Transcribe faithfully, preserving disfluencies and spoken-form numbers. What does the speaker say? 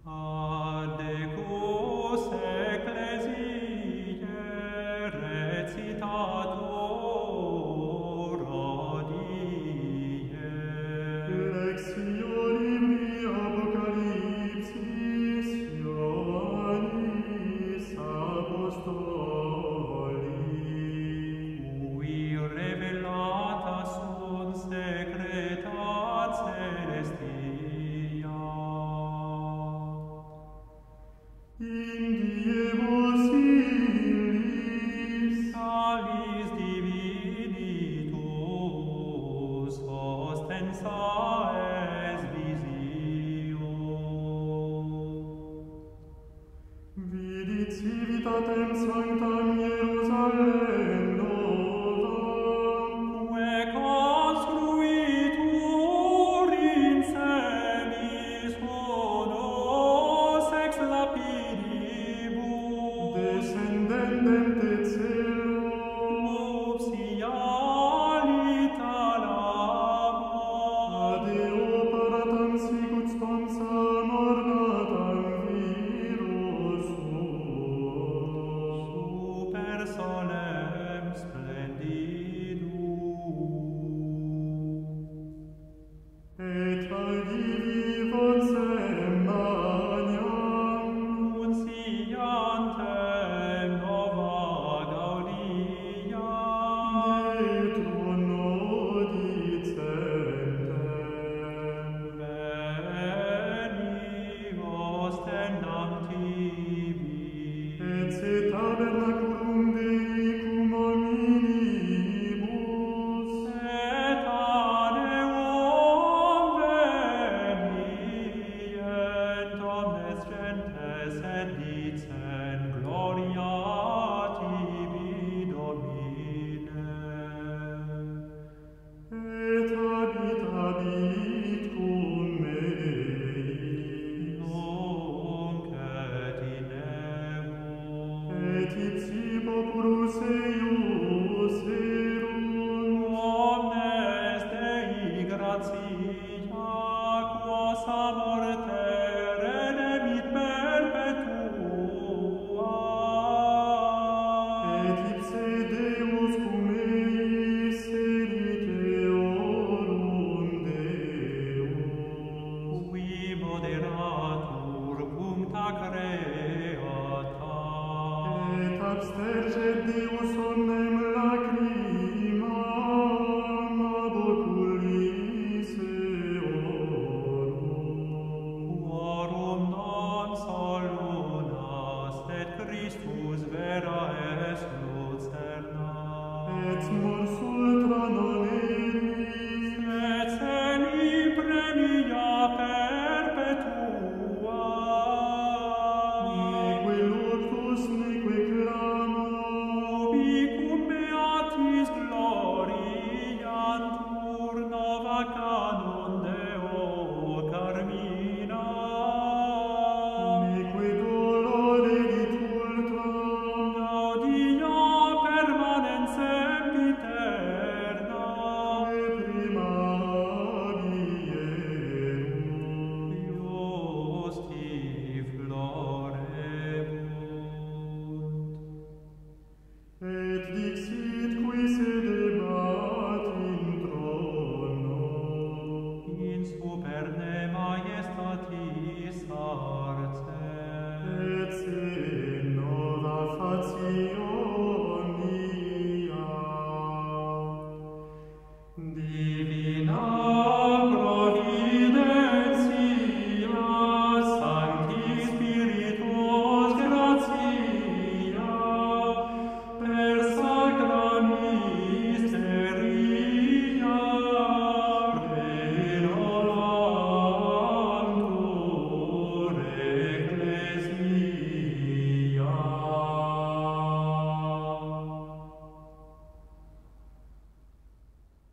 Adecus ecclesiae recitator odie. Lectio libri Apocalypsis Ioannis Apostoli, Cui revelata sunt secreta celestia. in diebus illis Salis divinitus ostensa es visio. vidit civitatem sanctam Hierusalem novam, Quae construitur in celis hodos ex lapidibus, descendendem de caelo, nuptialita lama, ad eo paratam sicut sponsam ornatam viros suos, super solem splendidum. et agivi vocem magnam, Nunciantem nova gaudia, de trono dicentem, veni ostendam tibi, et se tabernaculum Dei cum hominibus, et aneum venient omnes gentes et dicen gloria tibi Domine. et habitabit cum meis, Nunc et in eum, et ipsi populus eius erunt, omnes Dei gratia, quos a morte redemit perpetua, et ipse Deus cum eis erit eorum Deus, qui moderatur puncta creata, et absterget Deus omnem lacrimam ab oculis eorum, quorum non solunas et Christus vera est lucerna, et mors ultra non eris, et celi premia perpetua, neque luctus neque clamo, ubicum beatis gloriantur nova canon Deo Carmina, neque dolorerit ultra, gaudia permanens sempiterna, et prima vierum, justi florebunt. et dixit qui sedebat in trono, In superne majestatis arcem, et se